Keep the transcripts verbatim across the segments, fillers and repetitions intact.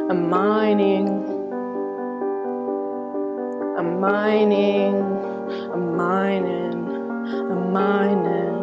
I'm mining, I'm mining, I'm mining, I'm mining.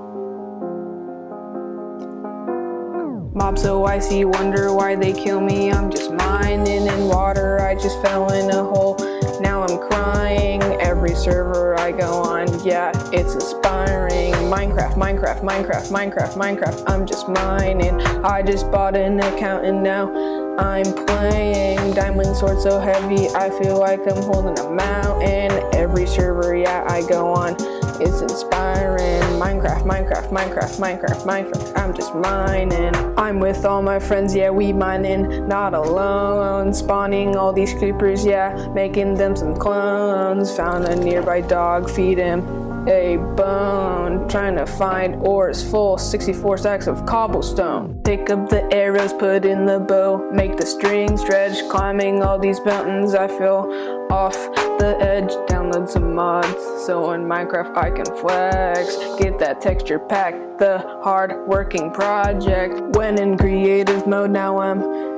Mob so icy, wonder why they kill me. I'm just mining in water, I just fell in a hole. Now I'm crying, every server I go on, yeah, it's inspiring. Minecraft, Minecraft, Minecraft, Minecraft, Minecraft, I'm just mining. I just bought an account and now I'm playing. Diamond sword so heavy, I feel like I'm holding a mountain. Every server, yeah, I go on, it's inspiring. Minecraft, Minecraft, Minecraft, Minecraft, Minecraft, I'm just mining. I'm with all my friends, yeah, we mining, not alone. Spawning all these creepers, yeah, making them some clones. Found a nearby dog, feed him a bone. Trying to find ores full, sixty-four stacks of cobblestone. Pick up the arrows, put in the bow, make the string stretch. Climbing all these mountains, I feel off the edge. Download some mods, so in Minecraft I can flex. Get that texture pack, the hard working project. When in creative mode, now I'm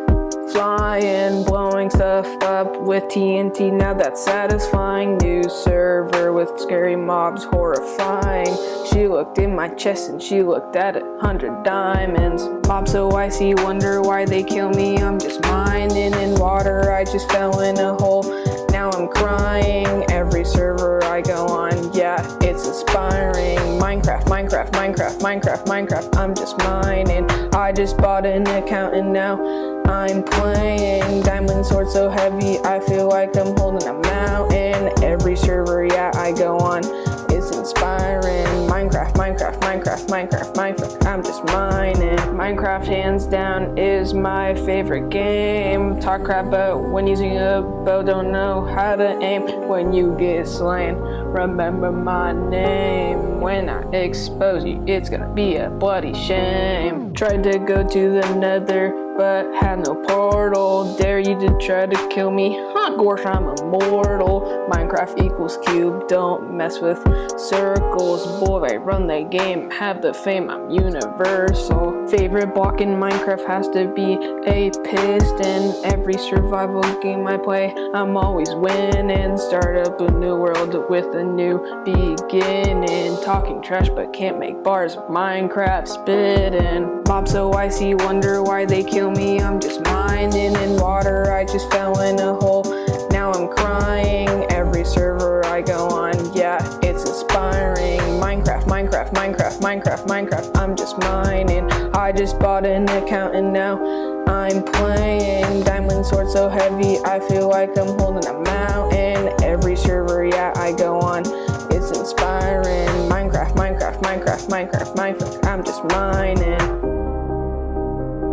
flying, blowing stuff up with T N T, now that's satisfying. New server with scary mobs, horrifying. She looked in my chest and she looked at a hundred diamonds. Mob so icy, wonder why they kill me. I'm just mining in water, I just fell in a hole. Now I'm crying, every server I go on, yeah, it's inspiring. Minecraft, Minecraft, Minecraft, Minecraft, Minecraft, I'm just mining. I just bought an account and now I'm playing. Diamond sword so heavy, I feel like I'm holding a mountain. Every server, yeah, I go on, it's inspiring. Minecraft, Minecraft, Minecraft, Minecraft, Minecraft, I'm just mining. Minecraft hands down is my favorite game. Talk crap about when using a bow, don't know how to aim. When you get slain, remember my name. When I expose you, it's gonna be a bloody shame. Tried to go to the nether, but had no portal. Dare you to try to kill me? Huh, gosh, I'm immortal. Minecraft equals cube, don't mess with circles. Boy, I run the game, have the fame, I'm universal. Favorite block in Minecraft has to be a piston. Every survival game I play, I'm always winning. Start up a new world with a new beginning. Talking trash but can't make bars, Minecraft spittin'. Mob so icy, wonder why they kill me. I'm just mining in water, I just fell in a hole. Now I'm crying, every server I go on, yeah, it's inspiring. Minecraft, Minecraft, Minecraft, Minecraft, Minecraft, I'm just mining. I just bought an account and now I'm playing. Diamond sword so heavy, I feel like I'm holding a mountain. Every server, yeah, I go on, it's inspiring. Minecraft, Minecraft, Minecraft, Minecraft, Minecraft, I'm just mining.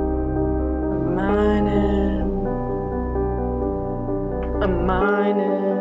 Mining, I'm mining.